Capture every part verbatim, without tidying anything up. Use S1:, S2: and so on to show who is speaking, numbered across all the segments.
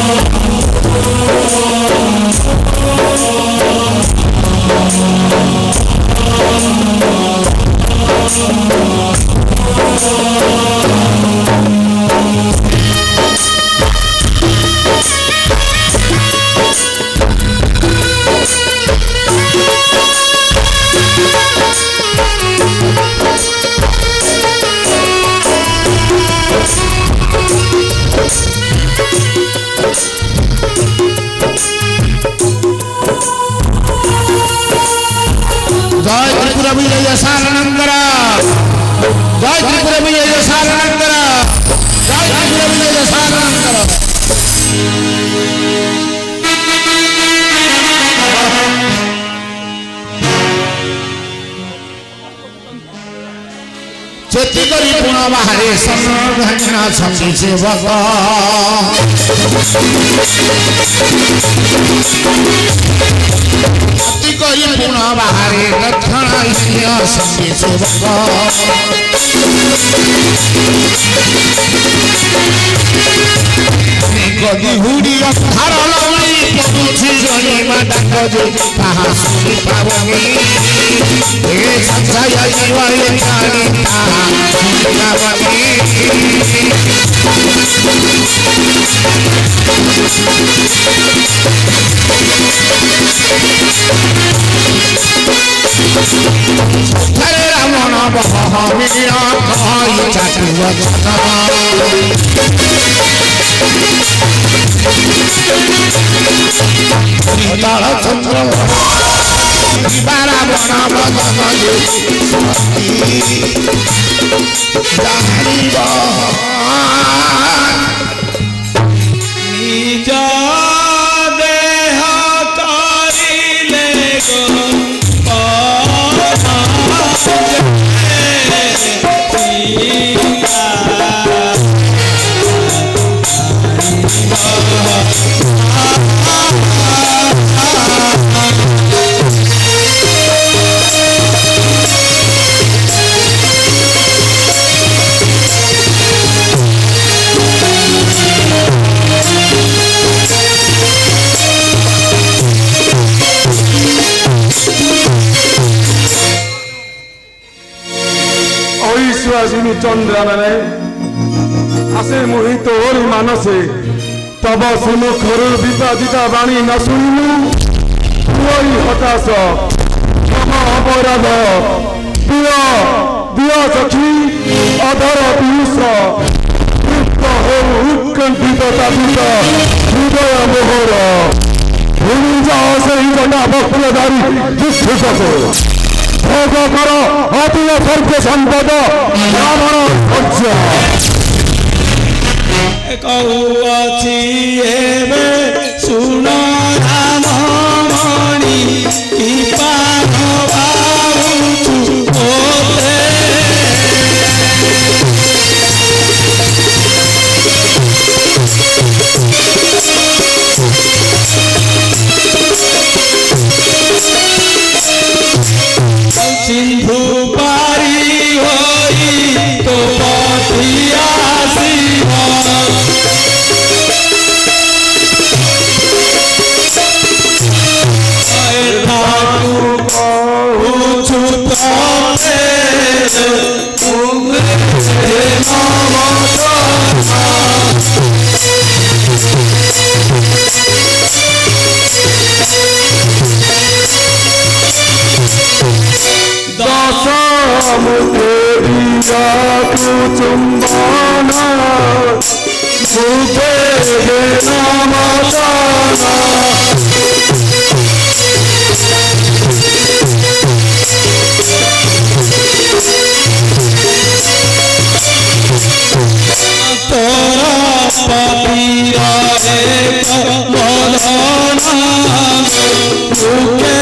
S1: जय त्रिपुरा विजय सारनंदर जय त्रिपुरा विजय सारनंदर जय त्रिपुरा विजय सारनंदर चेती करी पुण बाहरे समना छंदी सेवक चेती करी पुण बाहरे लक्षणा छंदी सेवक गदी हुडी अंधार लवणी पदुछि जनी मा डाक जे ताहा सुनि पावनी ए संसाय जीवाले कानी ताहा सुनि पावनी हरे रामन बह मीरा कहि चाटुवा ताल चंद्र बारा बना बदन
S2: निज देह करिले
S3: चंद्रा मैंने आसे मोहित ओरी मानसे तब सुमुखर विपादिता वाणी न शुणु हताश क्षम अपराध प्रिय दिया सखी अधर पीयूष उत्कंठित तापित हृदय मोहर भूमि जाओ से ही जटा बकुलधारी दुष्ट भोग कर अतुल सर्व संपद रावण भक्ष्य
S2: कौची एवे सुन राम मणि की पान बाबू होते सिंधु पारी होई तो पतिया शिवा
S3: चुंबना मुझे
S2: तोरा पपीरा एक बोलना मुझे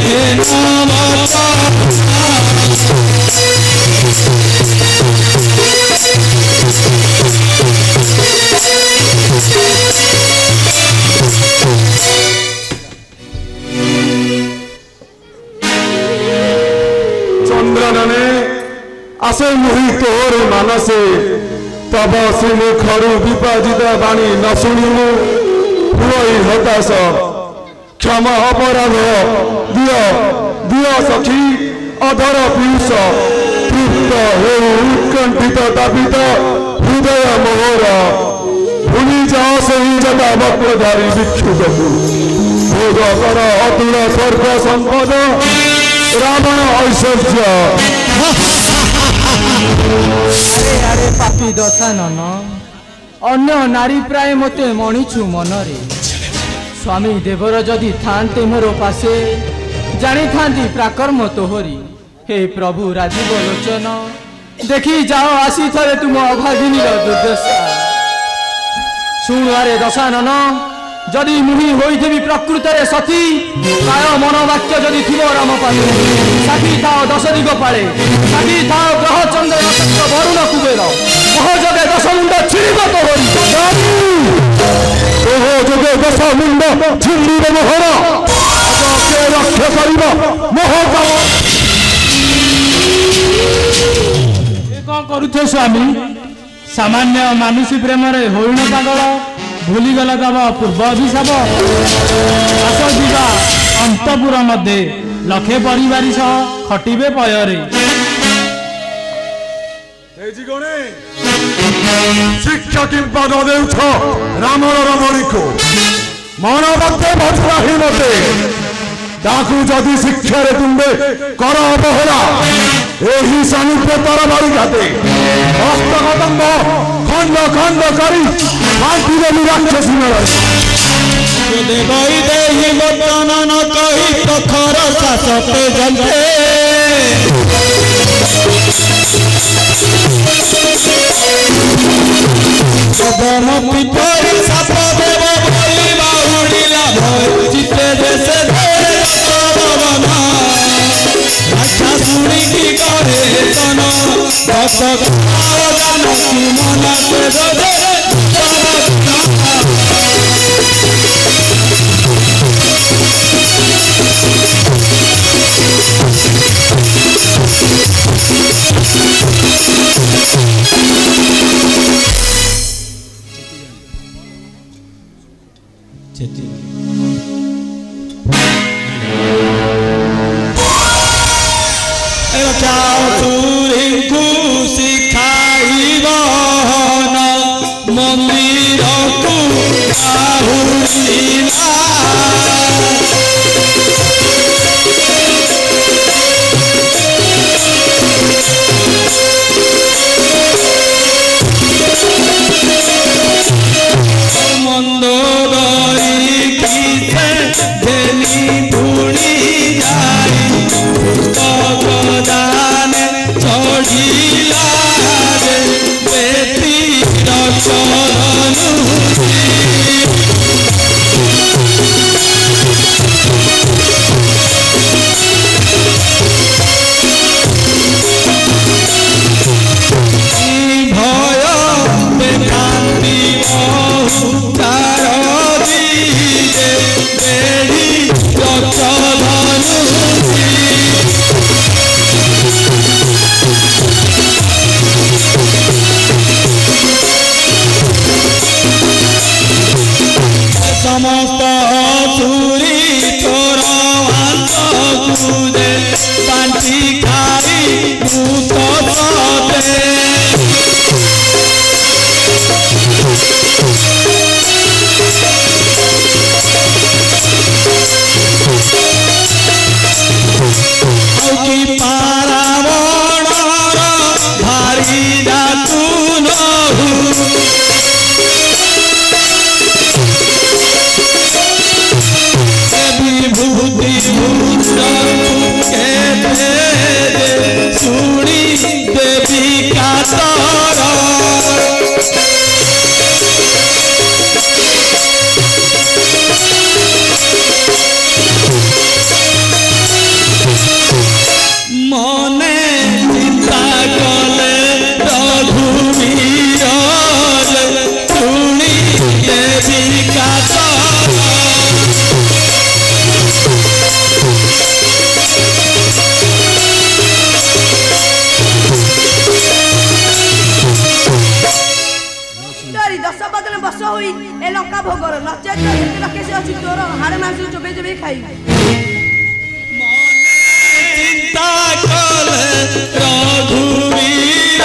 S3: चंद्रनने आसे मोहित ओर मानसे तब सिमुखर विपादित वाणी न शुणु ହୁଏ ହତାଶ क्षमा अपराध दिय दिय सखी अधर पीयूष तृप्त हो उत्कंठित तापित हृदय मोहर भूमि जाओ सही जटा वक्रधारी विक्षुक भोग कर अतुल स्वर्ग संपद रावण ऐश्वर्य।
S2: अरे अरे पापी दशानन अन्य नारी प्राय मते मणिछु मनरे स्वामी देवर जदि थांते मोर पासे जानी थांती प्राकर्म तोहरी हे प्रभु राजीव लोचन देखी जाओ आसी थरे तुम अभागिनी दुर्दशा शुणुआरे दशानन जदि मुहि होइथिबि प्रकृतरे सती काय मनोवाक्य जदि थिबो राम पाले साथी थाओ दश दिग पाले साथी थाओ ग्रह चंद्र नक्षत्र वरुण कुबेर महजगे दश मुंड छिड़िब तोहरी
S3: ओहो जगे दश मुंड छिड़िब मोहर आज के रक्षा करिब मोह
S2: कौन करुथे स्वामी सामान्य मानुषी प्रेम रे होइण पागल भूली गला तब पूर्व अभिशाप आस जीवा अंतपुर मध्य लक्षे परिवार सह खटिबे पयरे
S3: शिक्षा किं पद देउछ रामर रमणी को मन मते भजराही मते ताकू जदि शिक्षा रे तुंबे कर अवहेला एही सानुप्य तरबारी घाते हस्त कदम्ब खंड खंड करी माटी देवी राक्षसी मेल
S2: देवई देहि बचन न कही प्रखर शासते जंते कदम पिपरी साप देव बोली बाहुड़िला भय चित्ते देशे देवना अच्छा सुनी की करे तन दस जानकी मना के दे मंदिर को समस्त चूरी चोर तुझे पांठी खाई भूत की पारावण भारी जातु नहु
S4: दस बदले बस हुई ए लंका भोगर नचेत केते लके से अछि तोर हाड़े मांस चबे चबे खाई
S5: चिंता कले रघुवीर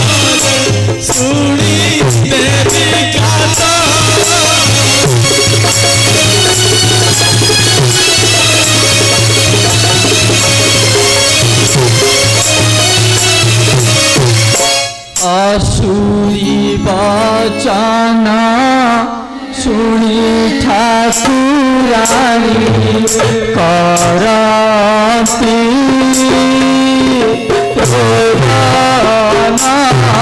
S5: सुनी देवी गाता
S2: असुरी बचना सुनी ठाकुरानी करती रोदना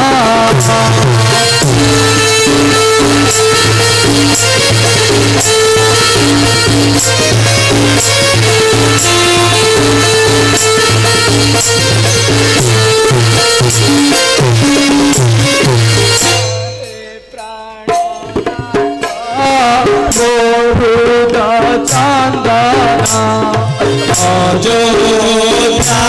S2: चंदना
S5: अयोध्या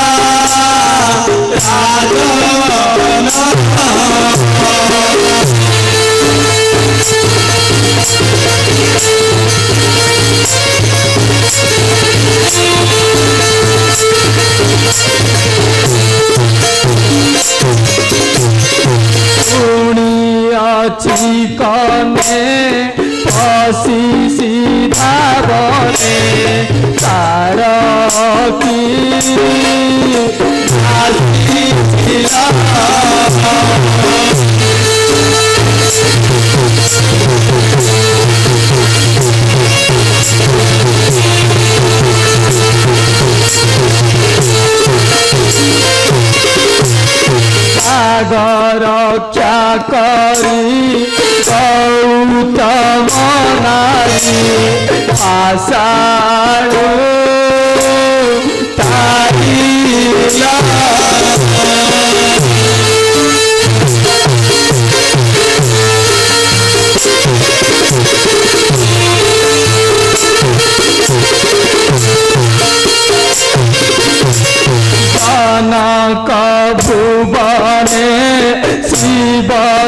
S2: सुनी कने पसी सीधा बने तार की सागर क्या करी गौतम नारी आषाढ़ तारीला जनक भुवने शिव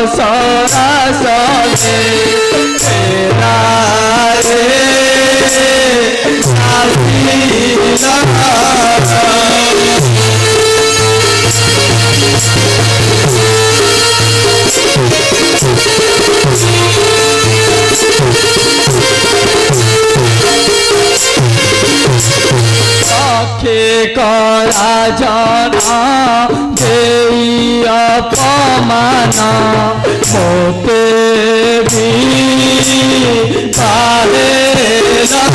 S2: सरसने तेरा रे करा जाना देई अपमान मोते भी पालेला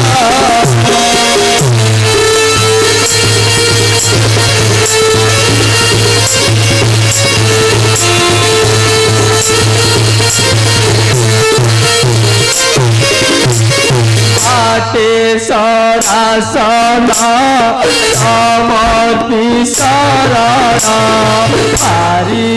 S2: आटे सरासना समति शरण हरि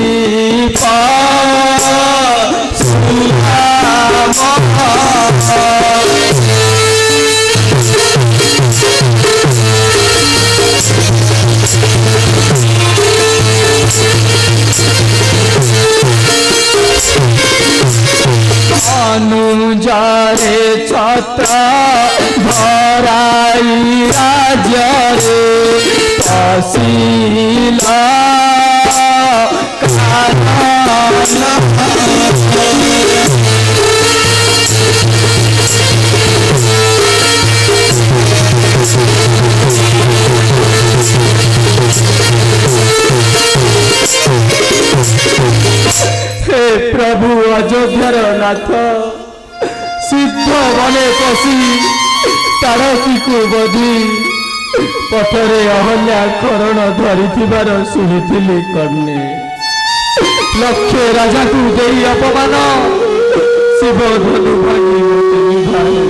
S2: अनुजारे छत्र भराई राज्य रे पसीला हे प्रभु अयोध्यार नाथ सिद्ध बने पशि तारकी को बधी पथरे अहल्या करण धरी शुणी कर्णे लक्ष्य राजा को दे अपमान शिव धनु भांगी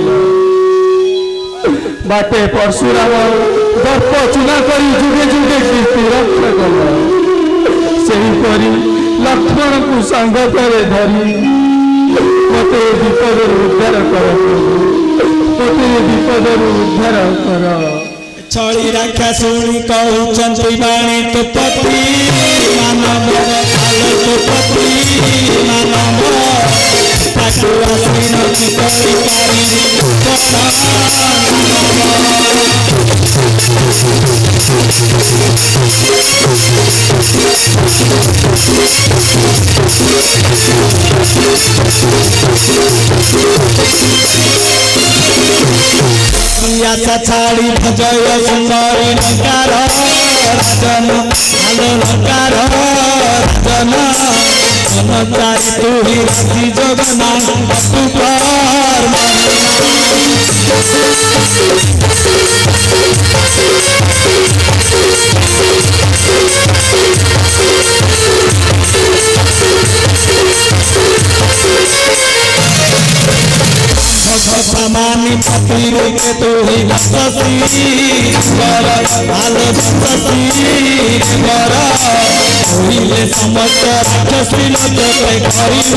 S2: बाटे परशुराम दर्प चुना कर जुगे जुगे कीर्ति रक्षा कल सेहीपरि लक्ष्मण को संगत धरी मते विपद उद्धार कर मते विपद उद्धार कर
S5: छड़ी रक्षा शुणी कहउचंती बाणी तो पति मानव तो पति मानव तू आसीन की कोई पारी आशा छाड़ी भजय सुंदरी लंकार राजन आलो लंकार राजन मनचारी तू ही राजी जगना तू पर मानी पति के तू ही बसती कर आलो बसती कर ओहिले समस्त राक्षसी लोके करिलु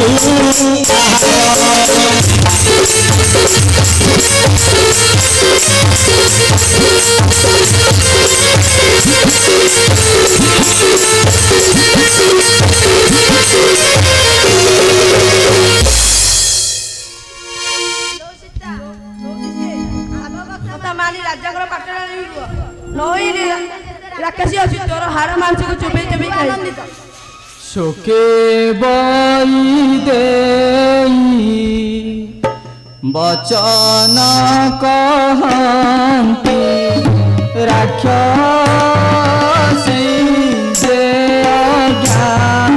S4: राक्षसी अच्छी तोर हाड़ मांस को चुपे चुपे खाई
S2: शोके बई दे बचन कहती राक्षसी से अज्ञान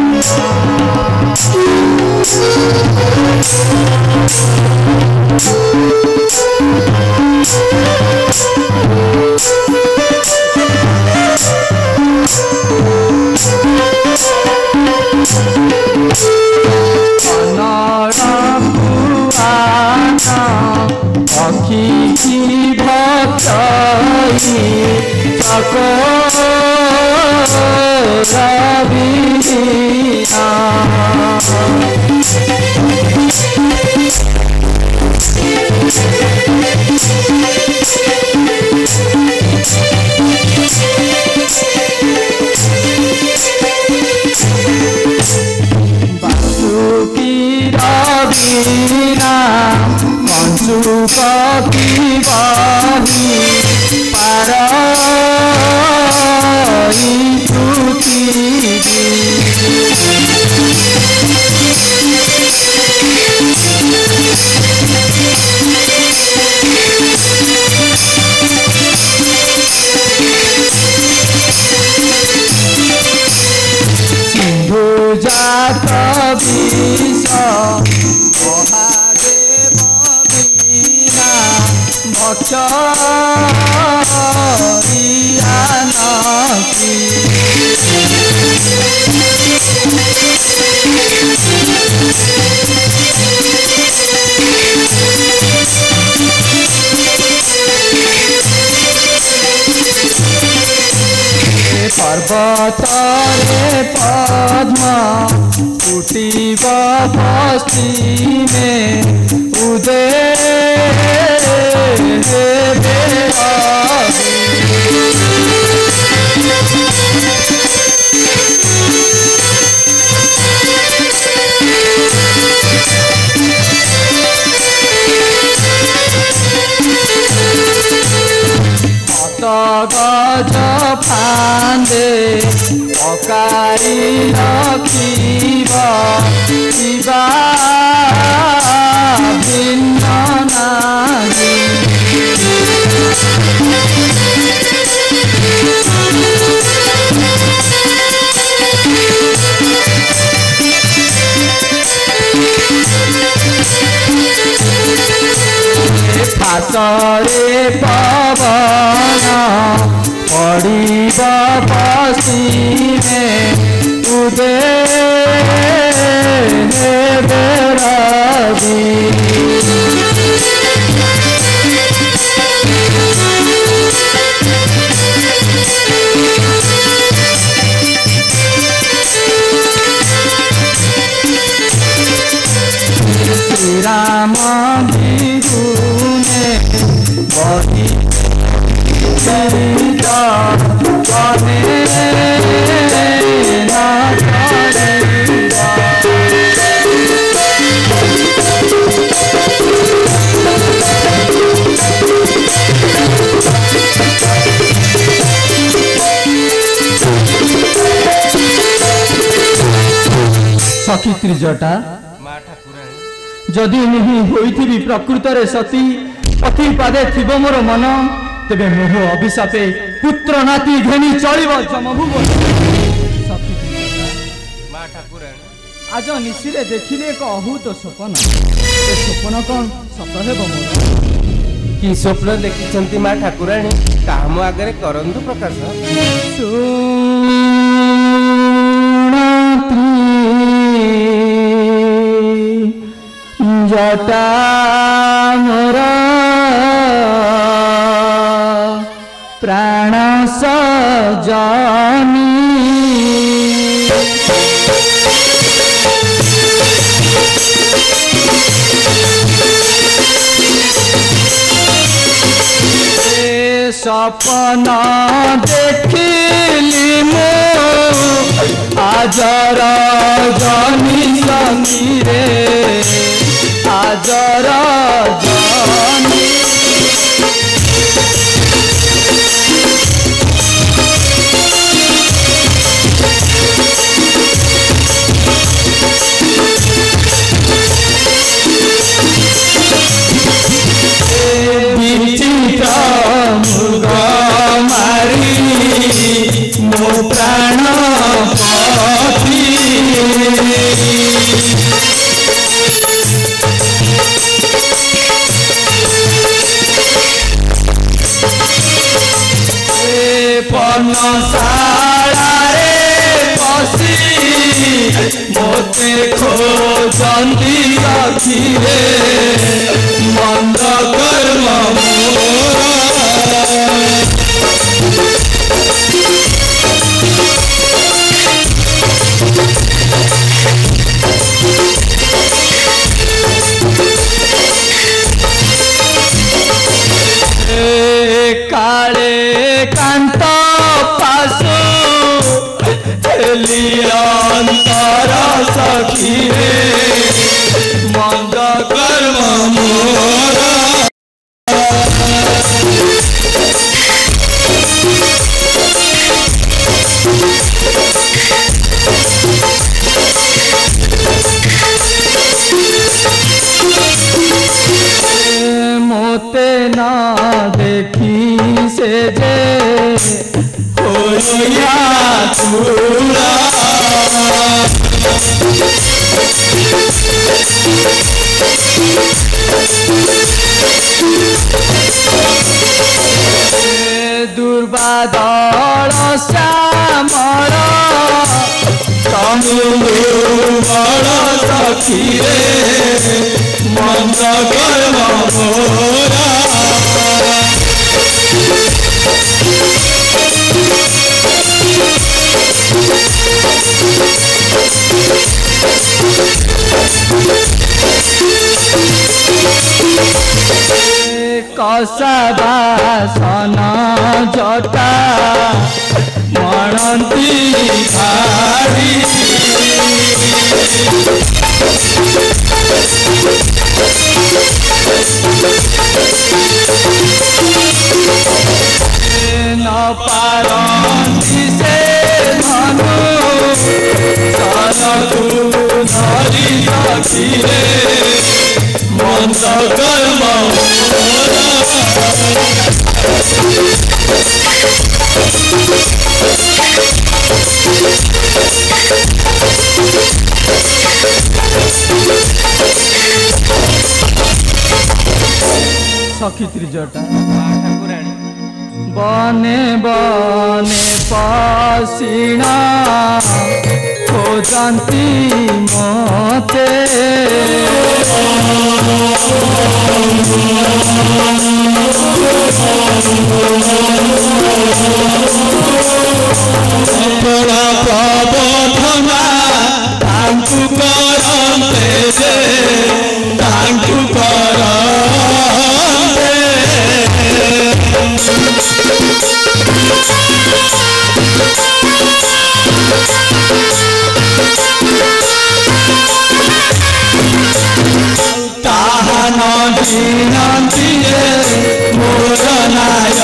S2: अखी की भक्ति चको रविना बासुकी रविना पंचुपति बाही पाराई तुति सिंधु जात विष महादेव बीना भक्षियानकी पर्वतरे पद्म कुटीव बस्ती में उदय गज फांदे पकाई रखिब शिवा भिन्न नाही फासरे पवन पड़िब पश्चिमे उदय रवि श्री राम बिहुने बही सीता कने न करिबा सखी जटा जदि मुहि होइथिबि प्रकृतरे सती पति पादे थिब मोर मन तेबे मोह अभिशापे पुत्र नाती घेनी चलिब जमभुव सखी आज निशिरे देखिले एक अभूत स्वप्न ए स्वप्न कौन सत हेब मोर
S6: कि स्वप्न देखिछंती मां ठाकुराणी काम आगे करंतु प्रकाश
S2: जटा मोर प्राण सजनी सपन देखिली मो आजर जनी समीरे आजर जनी मो प्राण पति पनशाला पशि मोते खोजंती अखिरे मंद कर्म काले कांत पासु अंतर सखी मंद कर्म मोर मोते ना देखी से जे होया चूड़ा दुर्बादल श्यामल तनु बड़ सखी रे मंद कर्म मोरा कषाबासन जटा मणंती भारी न पारंती से धनु सरकु धरी सखीरे मंद कर्म सखी त्रिजटा बने बने पसीना खोजंती मोते अपना प्रबोधना तांकु करते जे तांकु करते ताहा नदी नदी मोर नायक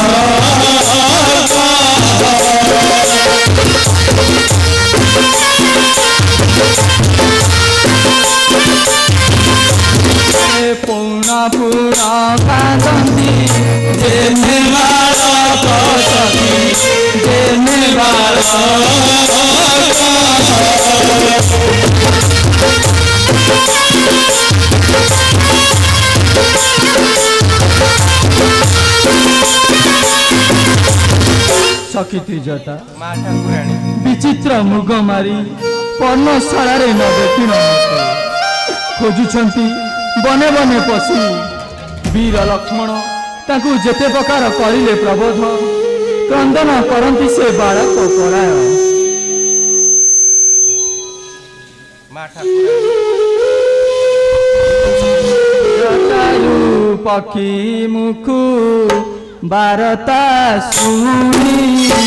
S2: ପୁଣ କାନ୍ଦନ୍ତି ଯେନେ ବାଳକ ସଖୀ ଯେନେ ବାଳକ सखी त्रिजटा
S6: माँ ठाकुराणी
S2: विचित्र मुग मारी पर्णशाला न देखी खोजुंट बने बने पशु वीर लक्ष्मण ताकू जेते प्रकार करिले प्रबोध क्रंदन करती से बालक पराय
S6: माँ ठाकुराणी
S2: जटायु पक्षी मुखु बारता सुनी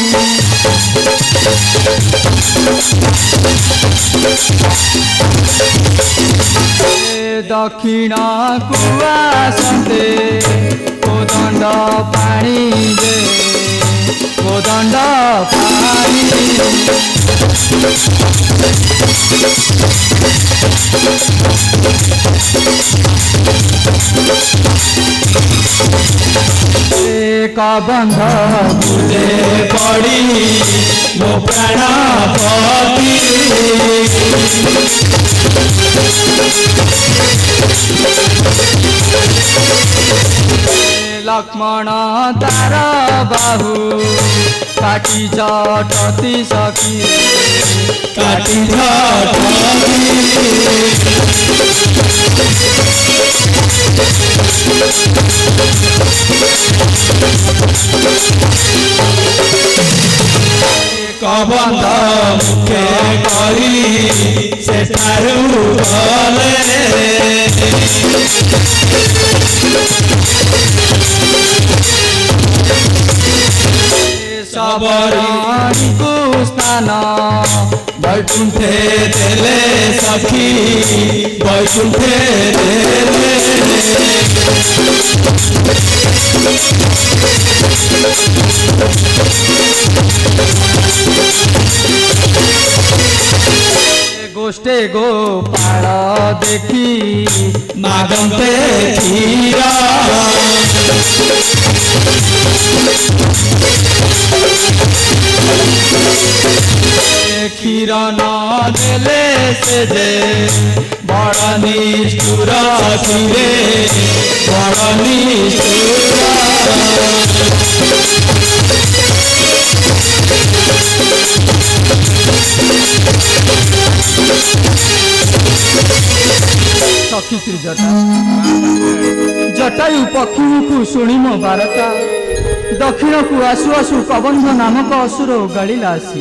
S2: दक्षिण को आसते कोदंड पानी दे कोदंड पानी एक बंध बुझे पड़ी मो प्राणपति लक्ष्मण तार बाहु काटी जटती सखी काटी जटती कबंध मुखे करी सेठारु गले सबराणी को स्नान बैकुंठे देले सखी बैकुंठे देले गोष्ठे गोपाल देखी मागंते क्षीरा क्षीर न देले से जे बड़ निष्ठुर क्षीरे बड़ निष्ठुर सखी त्रिजटा जटायु पक्षी को शुणी मो बारता दक्षिण को आसु आसु कबंध नामक असुर गाड़िला आसी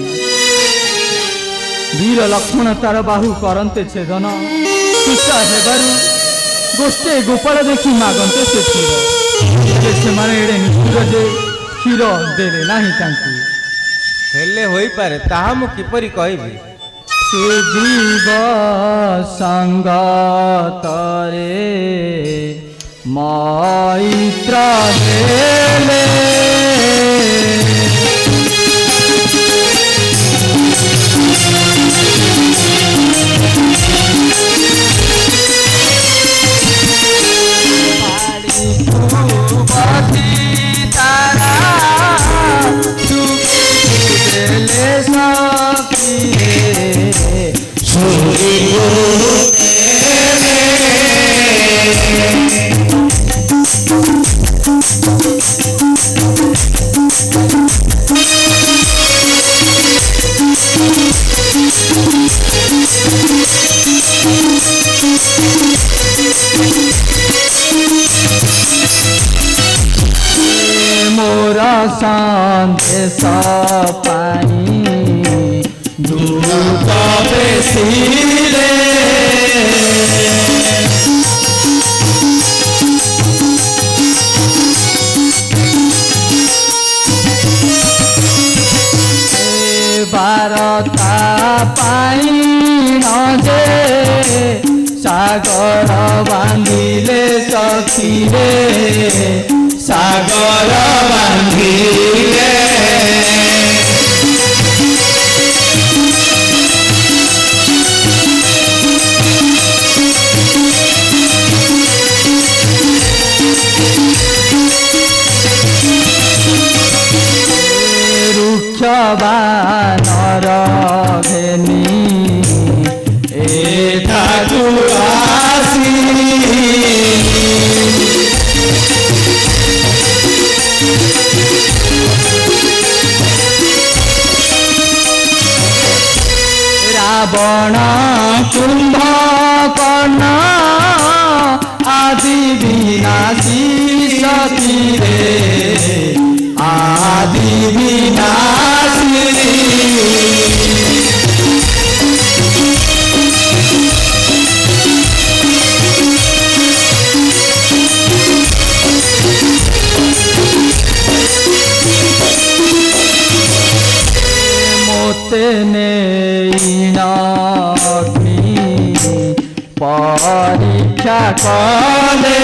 S2: वीर लक्ष्मण तार बाहु करते छेदन तुषा हेबारु गोष्ठे गोपाल देखी मागंते से क्षीर से माने एडे निष्ठुर जे क्षीर देले नाही तांकु
S6: हेले होई पारे ताहा मु किपरि कहबी
S2: सुजीव संगतरे मैत्र देले तारा देले मोरा संदेश पाई दूत बेसिले बारता पाई न जे सागर बांधिले सखीरे सागर बांधिले ବାନର ଘେନି ଏଠାକୁ ଆସି ରାବଣ କୁମ୍ଭକର୍ଣ୍ଣ ଆଦି ବିନାଶୀ ସତୀରେ ଆଦି ବିନାଶୀ मोते नेईन अग्नि परीक्षा कले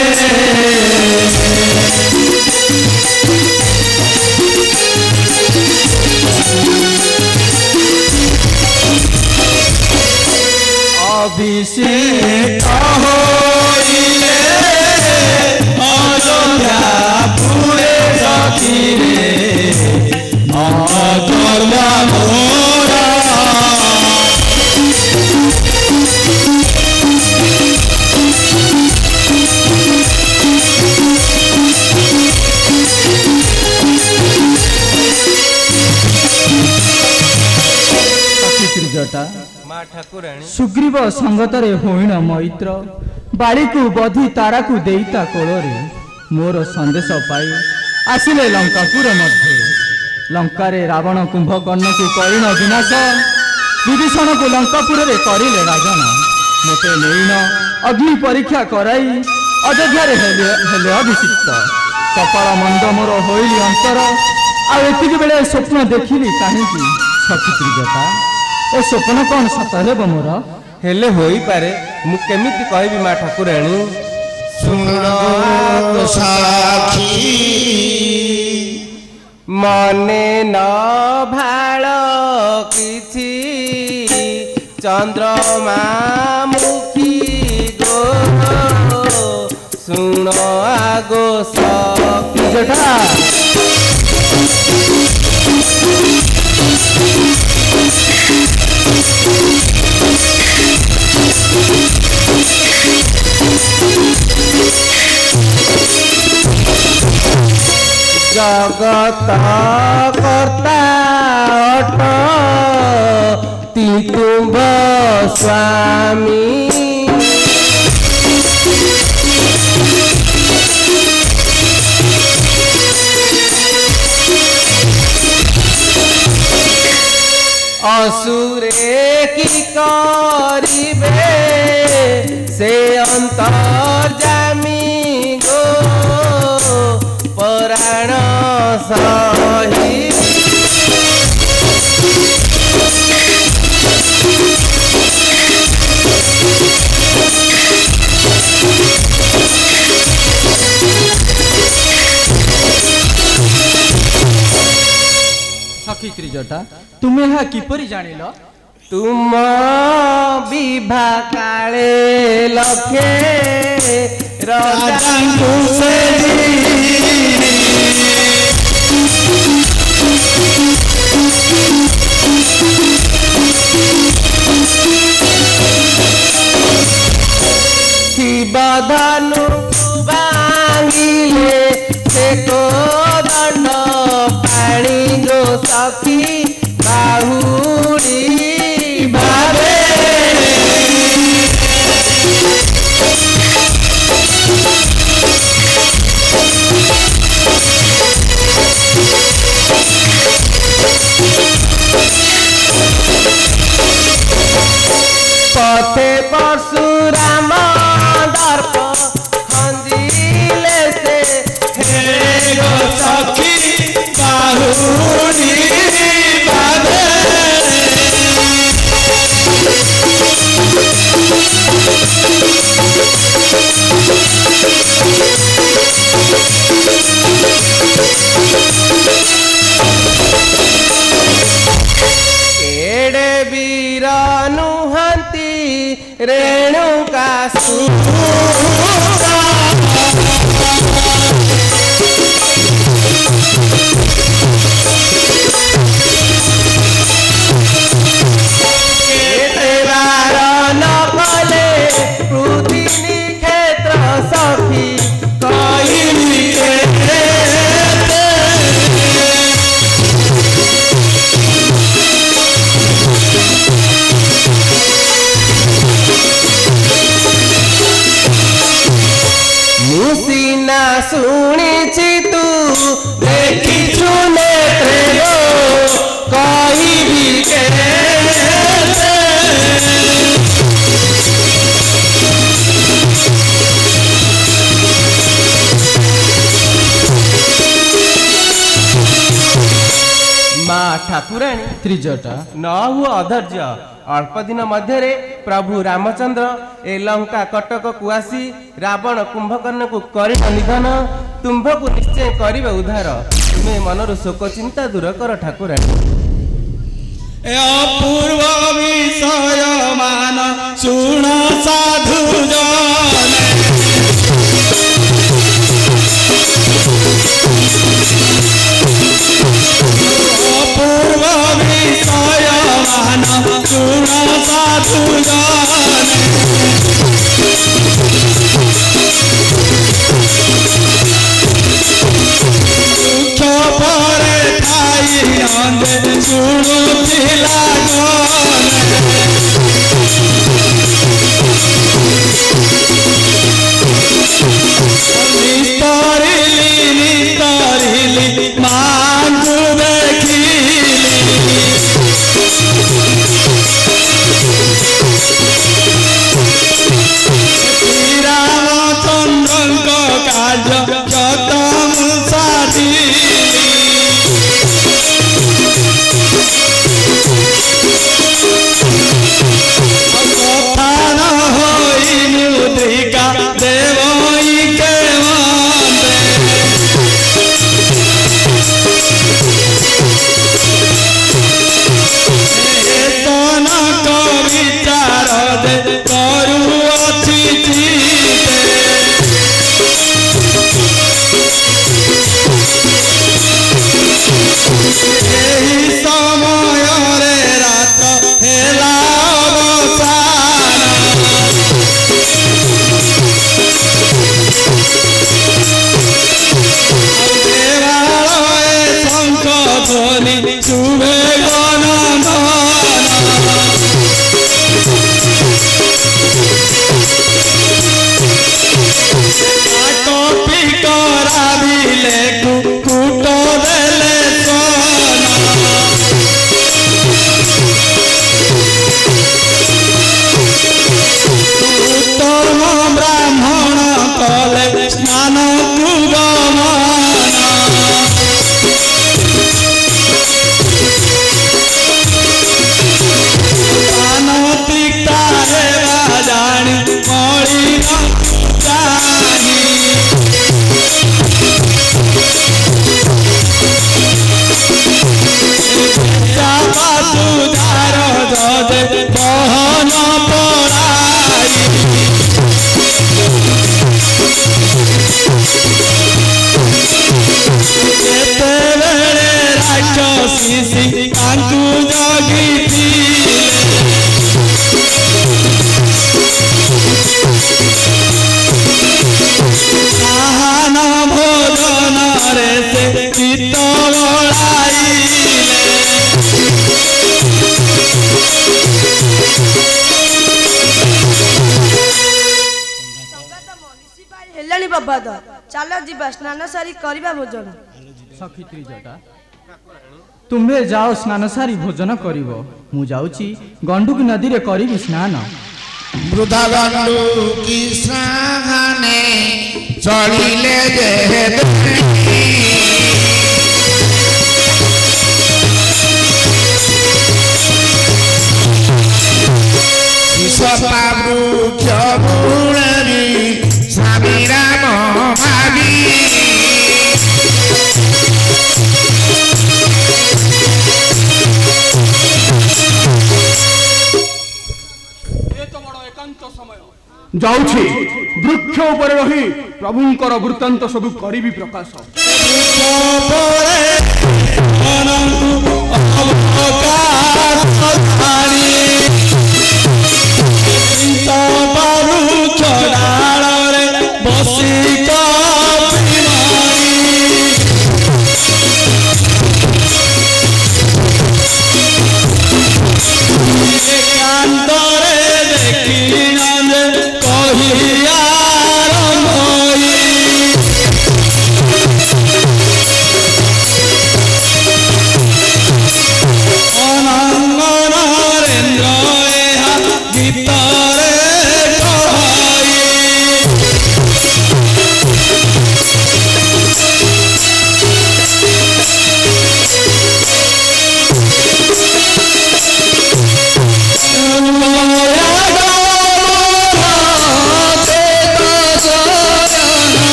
S2: अभिषेक होइले अयोध्यापुरे सतीरे अकर्म मोरा
S6: माँ ठाकुराणी
S2: सुग्रीव संगतरे होइण मैत्र बाड़ी को बधी तारा को देईता कोଳରେ मोर संदेश पाई आसिले लंकापुर मध्य लंकारे रावण कुंभकर्ण को करिण विनाश विभीषण को लंकापुर रे करिले राजन मोते नेईन अग्नि परीक्षा कराई अयोध्या रे हेले हेले अभिषिक्त कपाल मंद मोर होइली अंतर आ एतिक बेले स्वप्न देखिली काहीकि सखी त्रिजटा ए स्वप्न कौन सत हेब मोर
S6: हेले होई पारे मु केमिति कहबी माँ ठाकुराणी
S1: सुन साखी
S6: मने न भाळ किछि चंद्रमा मुखी गो सुन आगो सखी
S2: जेठा
S6: जगत कर्ता अट तितुम्ब स्वामी असुरे की करिबे से अंतर्जामी गो पराण सही
S2: सखी त्रिजटा तुम्हें यहाँ किपरि जानिल
S6: तुम विभा काले लखे राजांकु से शिवधनु भांगिले से को दंड पाणी गो सखी बाहुड़ी भावे पथे परशुराम दर्प ସିନା ଶୁଣିଛି ତୁ ଦେଖିଛୁ ନେତ୍ରରେ କହିବି କେତେ ମା ଠାକୁରାଣୀ
S2: ତ୍ରିଜଟା
S6: ନ ହୁଅ ଅଧୈର୍ଯ୍ୟ। ଅଳ୍ପ ଦିନ ମଧ୍ୟରେ ପ୍ରଭୁ ରାମଚନ୍ଦ୍ର ଏ ଲଙ୍କା କଟକକୁ ଆସି ରାବଣ କୁମ୍ଭକର୍ଣ୍ଣକୁ କରିବ ନିଧନ। ତୁମ୍ଭକୁ ନିଶ୍ଚୟ କରିବେ ଉଦ୍ଧାର। ତୁମେ ମନରୁ ଶୋକ ଚିନ୍ତା ଦୂର କର ଠାକୁରାଣୀ।
S5: ଏ ଅପୂର୍ବ ବିଷୟ ମାନ ଶୁଣ ସାଧୁ ଜନେ ଅପୂର୍ବ ବିଷୟ ମାନ ଶୁଣ ସାଧୁ ଜନେ ଦୁଃଖ ପରେ ଥାଇ ନନ୍ଦେ ଶୁଣୁଥିଲା ନିସ୍ତରିଲି ନିସ୍ତରିଲି ମାଙ୍କୁ ଦେଖିଲି ଶ୍ରୀରାମଚନ୍ଦ୍ରଙ୍କ କାର୍ଯ୍ୟ ଯତ ମୁଁ ସାଧିଲି କଥା ନ ହୋଇ ମୁଦ୍ରିକା ଦେବଇ କେମନ୍ତେ ଏତନ କବିଚାର ଦେ କରୁଅଛି ଚିତେ ଏହି ସମୟରେ ରାତ ହେଲା ଅବସାନ ଦେବାଳୟ ଶଙ୍ଖ ଧ୍ୱନି ଶୁଭେ ଗଣନ କପି କରାବିଲେ କୁଟ ଦେଲେ ସନା ଉତ୍ତମ ବ୍ରାହ୍ମଣ କଲେ ସ୍ନାନକୁ ଗମନ ପାନତିକ୍ତା ହେବା ଜାଣି ମଳିନ ଜାଣି ସୁଧାର ଯଦେ ବହନ ପଳାଇ ଯେତେବେଳେ ରାକ୍ଷସୀ ତାଙ୍କୁ ଜଗିଥିଲେ ଆହାନ ଭୋଜନରେ ସେ ଚିତ୍ତ ବଳାଇଲେ
S4: ହେଲାଣି ବାବାଦ ଚାଲ ଯିବା ସ୍ନାନ ସାରି କରିବା ଭୋଜନ।
S2: ସଖୀ ତ୍ରିଜଟା ତୁମ୍ଭେ ଯାଅ ସ୍ନାନ ସାରି ଭୋଜନ କରିବ। ମୁଁ ଯାଉଛି ଗଣ୍ଡୁକି ନଦୀରେ କରିବି ସ୍ନାନ।
S1: ବୃଦ୍ଧା ଗଣ୍ଡୁକି ସ୍ନାନେ ଚଳିଲେ ଯେ ସପା ବୃକ୍ଷ ମୂଳରେ ସ୍ୱାମୀ ରାମ ଭାବି
S3: ଯାଉଛି ବୃକ୍ଷ ଉପରେ ରହି ପ୍ରଭୁଙ୍କର ବୃତ୍ତାନ୍ତ ସବୁ କରିବି ପ୍ରକାଶ।
S5: ବସି କାନ୍ଦରେ ଦେଖି କହିଆ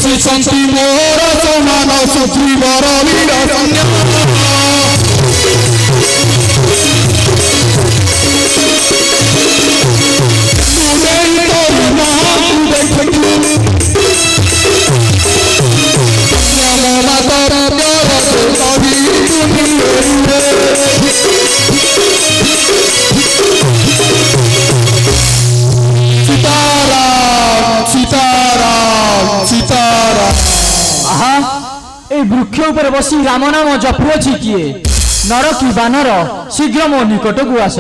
S3: ବସିଛନ୍ତି ମୋର ସମାନ ସୁଗ୍ରୀବର ବୀର ସୈନ୍ୟ।
S2: वृक्ष उपर बसी राम नाम जपुअछि किए नर कि बानर शीघ्र मो निकट को आस।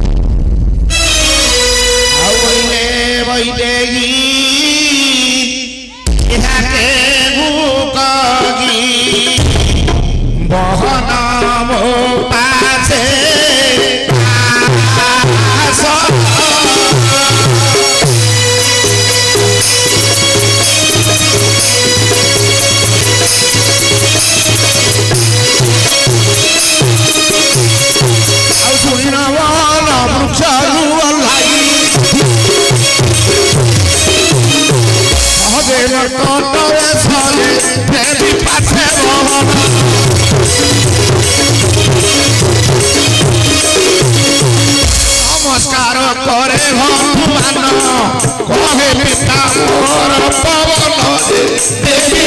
S1: नमस्कार करे भगवान कहे पिता मोर पवन देवी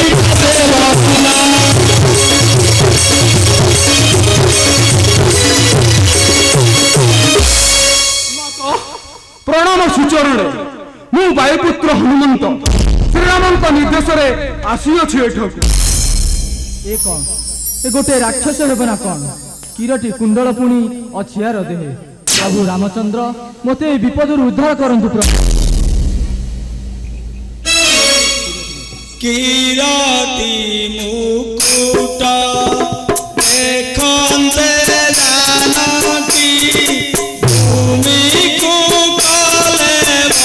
S3: प्रणाम सुचरण मु वायुपुत्र हनुमंत श्रीरामंत निर्देश आसीअछि एठक।
S2: ए कौन ए गोटे राक्षस हेब ना कौन किरटी कुंडल पुणी अछियार देहे प्रभु रामचंद्र मते विपद उद्धार करंतु प्रभु।
S5: किरटी मुकुट देखंते जानकी भूमि को कलेब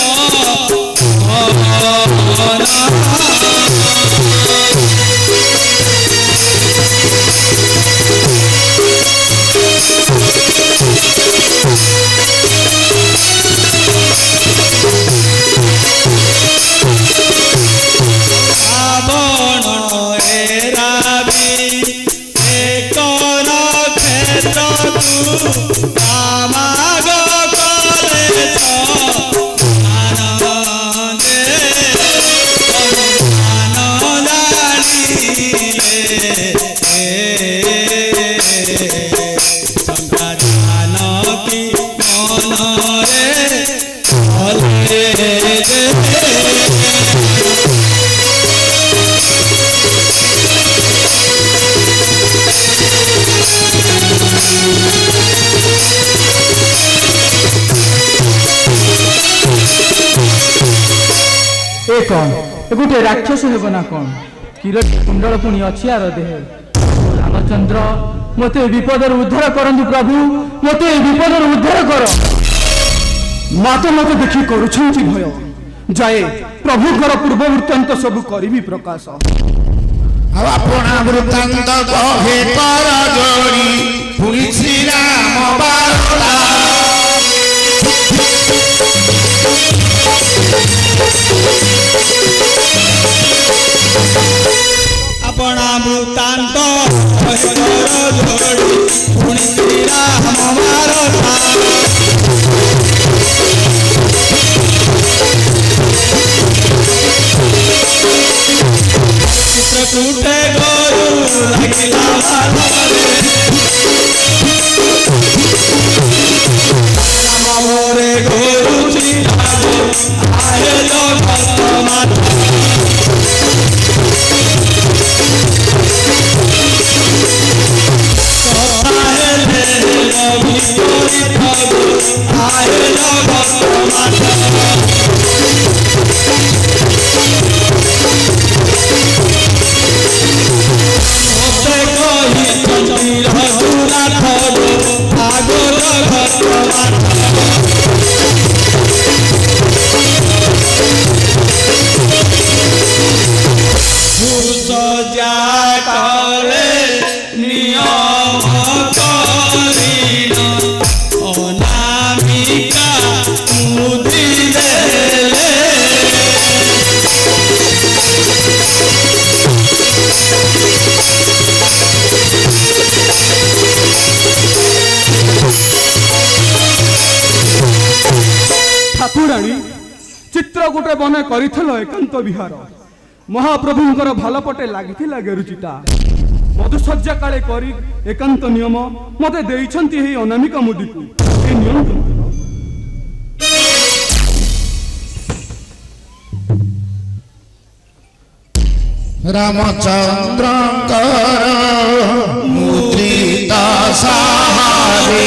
S2: कौन गोटे राक्षस हेब ना कौन किरटी कुंडल पुणी अछियार देहे रामचंद्र मते विपद उद्धार करंतु प्रभु मते विपद उद्धार कर।
S3: माते मते देखि करुछंती भय जाए प्रभु घर पूर्व वृत्तांत सब करिवि प्रकाश।
S1: अपना वृत्तांत कहे कर जोड़ी पुरी श्री राम बारला
S5: अपना वृत्तांत जोड़ी पुणी श्री राम बारला चित्रकूटे गोरु लगिला राम मोरे गोरु चिराजे आए लो भक्त माता आए लो भक्त माता
S3: ठाकुराणी चित्र गोटे बने कर एकांत विहार महाप्रभुंकर भल पटे लगी गेरुचिता मधुसज्जा काले कर एकांत नियम मते देइछंती हे अनामिका मुदी को ए नियम
S1: रामचंद्र मुद्रिता सहारे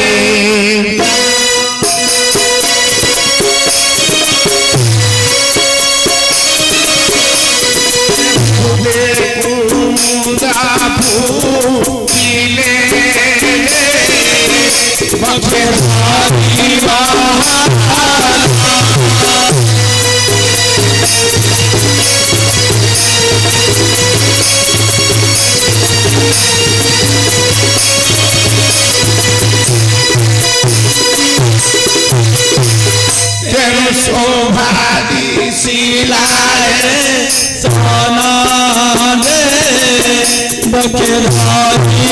S1: शोभादी शिलाए सोना दे बकेधारी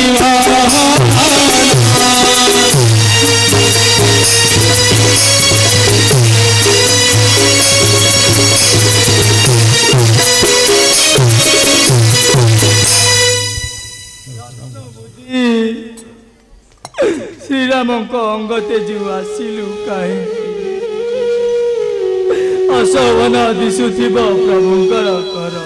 S2: श्री राम अंग तेजु आसिलु कहीं अशोभन दिशुथिब प्रभुंकर कर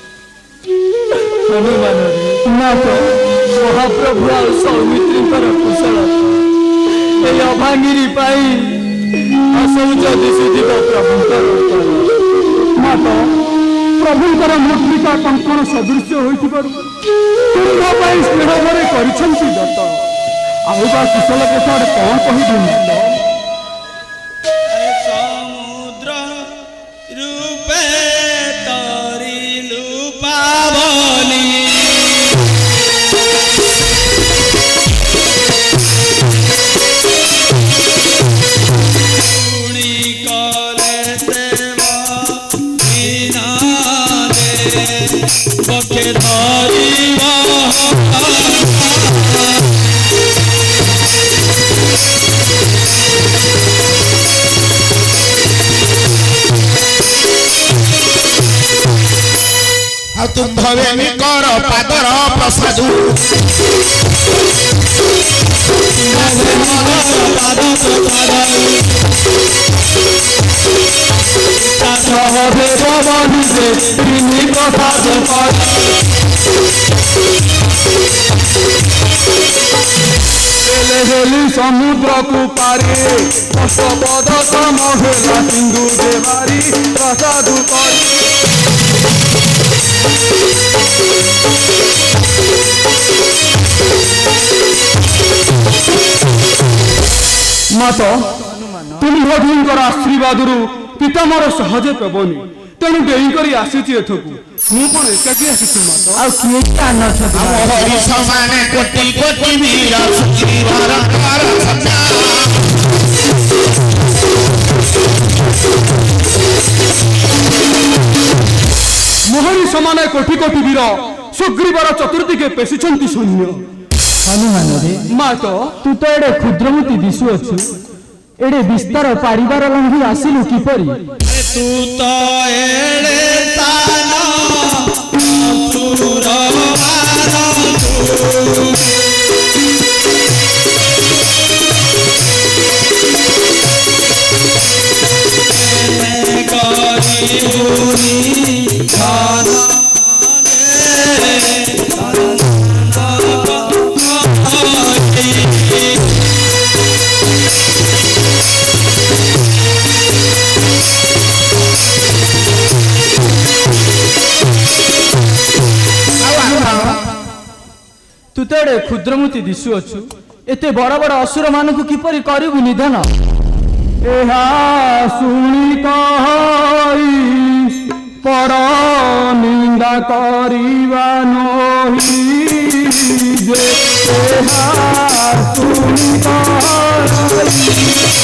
S2: हनुमान महाप्रभु आ सौमित्रीकर कुशलता ए अभांगिरी पाई असौच दिशुथिब प्रभुंकर कर मात प्रभुंकर मूर्तिका कंकण सदृश्य होइथिबारु तुंग पाई स्नेह भरे करिछंती दत्त आउबा कुशल प्रसाद कौन कहि
S1: तुम भवेनी कर पादर प्रसाद
S3: समुद्र को पारे अष्टपद समहेला सिंधु देवारी प्रसाद मात तुम भगींकर आशीर्वाद पिता मोर सहजे पबनी तेणु डेईकर आसी एथकू मु कौन एकाकी आसी मात आ किए आन
S1: हरि समान कोटि कोटि वीर सुजीवर कर सदा
S3: मोहरी समान कोटि कोटि वीर सुग्रीवर चतुर्थी के पेशिछंती सैन्य
S2: हनुमान रे
S3: मात
S2: तू तो एडे क्षुद्रमती दिशु अच्छु एडे विस्तार पारिबार लंघी आसिलु किपरि
S5: तू तो एडे ताना सुर
S2: तू तो एडे क्षुद्रमती दिशु अच्छु एते बड़ बड़ असुर मानकु किपरि करिबु निधन
S3: एहा सुनी कहि पर निंदा करिबा नहि जे एहा सुनी कहि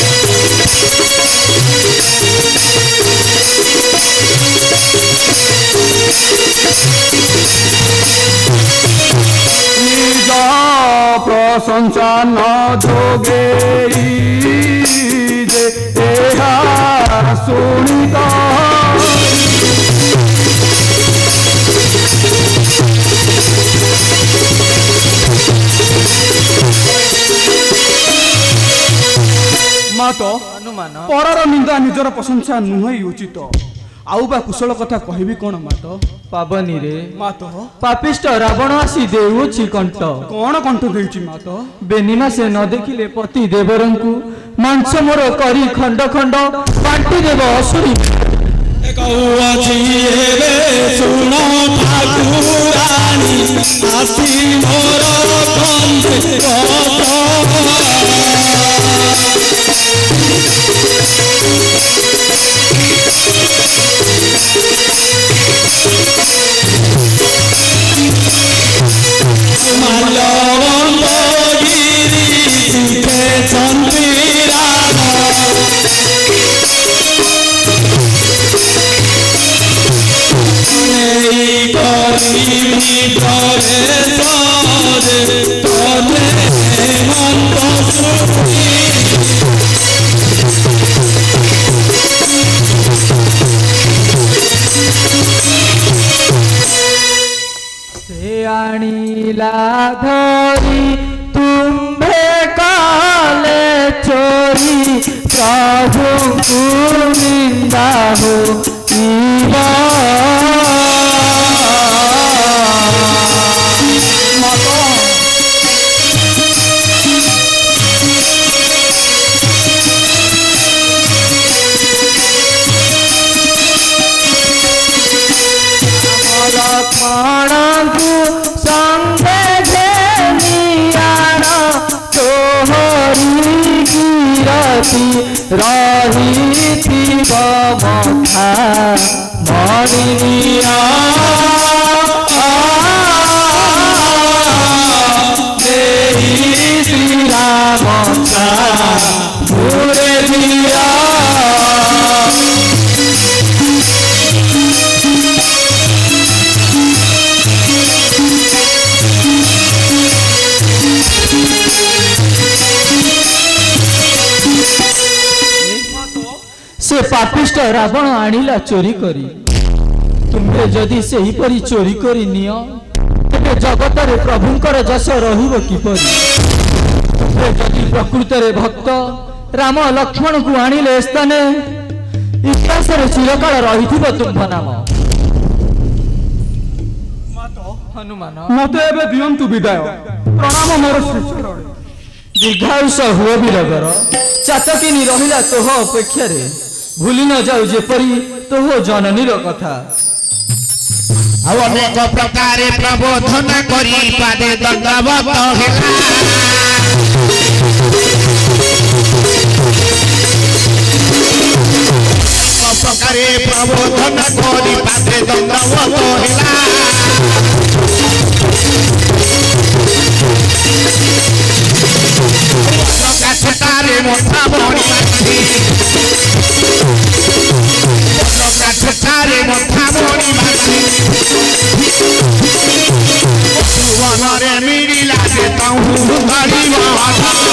S3: प्रशंसा न जोगे जे एहा
S2: ଶୁଣି ତ
S7: ମାତ ପରର ନିନ୍ଦା ନିଜର ପ୍ରଶଂସା ନୁହେଁ ଉଚିତ। ଆଉ ବା କୁଶଳ କଥା କହିବି କଣ ମାତ?
S2: ପାବନୀରେ
S7: ମାତ
S2: ପାପିଷ୍ଟ ରାବଣ ଆସି ଦେଉଅଛି କଣ୍ଟ।
S7: କଣ କଣ୍ଠ ଦେଇଛି ମାତ?
S2: ବେନିମାସେ ନ ଦେଖିଲେ ପତି ଦେବରଙ୍କୁ ମାଂସ ମୋର କରି ଖଣ୍ଡ ଖଣ୍ଡ ବାଣ୍ଟି ଦେବ ଅସୁରୀ।
S5: କହୁଅଛି ଏବେ ଶୁଣ ଠାକୁରାଣୀ ଆସି ମୋର କନ୍ଧେ ମାଲ୍ୟବନ୍ତଗିରି ଶିଖେ ଚନ୍ଦ୍ରୀରାମ କରିବି ପ୍ରବେଶରେ ତମେ ହେମନ୍ତ ଶୁଣି
S2: ସେ ଆଣିଲା ଧରି ତୁମ୍ଭେ କାଲେ ଚୋରି ପ୍ରଭୁଙ୍କୁ ନିନ୍ଦା ହୋଇବ। ଲକ୍ଷ୍ମଣଙ୍କୁ ସଙ୍ଗେ ଘେନିଆଣ ତୋହରି ଗିରତି ରହିଥିବ ମଥା ମଣିଆ ଦେଇ ଶ୍ରୀରାମ ପୁରେ ଦିଆ से पापिष्ट रावण आनिला चोरी करी। तुम्हे जदि सेहीपरि चोरी करी नियो तेबे जगत रे प्रभुंकर जस रहिब किपरि? तुम्हे जदि प्रकृत रे भक्त राम लक्ष्मण को आनिले स्थाने इतिहास रे चिरकाल रहिथिब तुम नाम। हनुमान
S7: मते एबे दियंतु विदाय। प्रणाम मोर श्री चरण।
S2: दीर्घायुष हुए बिरगर चातकिनी रहिला तोह अपेक्षा रे भूली न जाऊ जेपरी तोह जननीर कथा।
S1: ଆଉ ଅନେକ ପ୍ରକାରେ ପ୍ରବୋଧନ କରି ପାଦେ ଦଣ୍ଡବତ ହେଲା। ପ୍ରକାରେ ପ୍ରବୋଧନ କରି ପାଦେ ଦଣ୍ଡବତ ହେଲା। ଗାଛଟାରେ ମଥା ବଣି ବାଛି ଗାଛଟାରେ ମଥା ବଣି ବାଛି ଭୁବନରେ ମିଳିଲା ଯେ ତହୁଁ ଧରିବ